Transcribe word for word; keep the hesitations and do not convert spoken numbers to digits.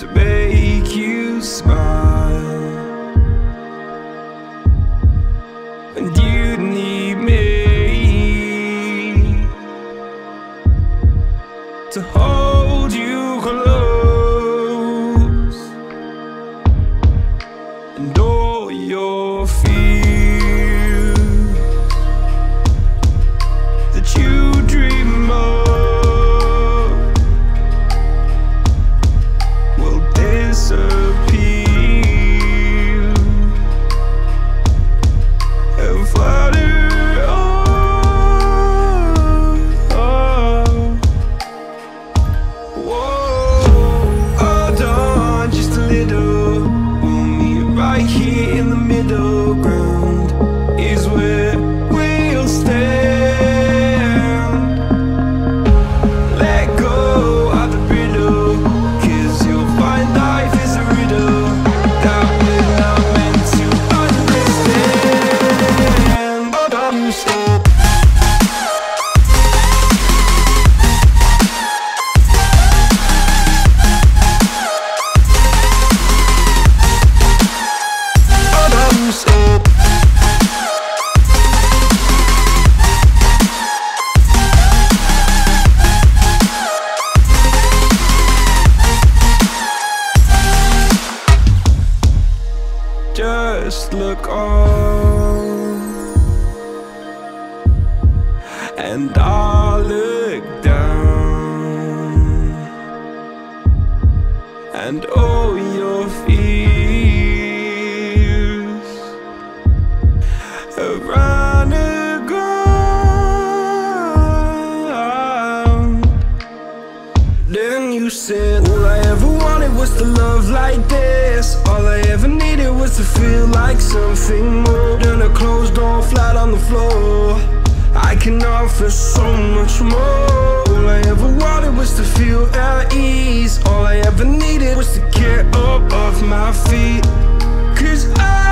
to make you smile, and you need me to hold you close, and all your fears that you dream of will disappear and flutter on. Whoa, hold on just a little. We'll meet right here in the middle ground is where we'll stand. Let go of the riddle, 'cause you'll find life is a riddle that we're not meant to understand. But I'm still But I'm still Just look on, and I'll look down, and all your fears have run aground. Then you said, all I ever wanted was to love like this. All I ever needed was to feel like something more than a closed door flat on the floor. I can offer so much more. All I ever wanted was to feel at ease. All I ever needed was to get up off my feet. 'Cause I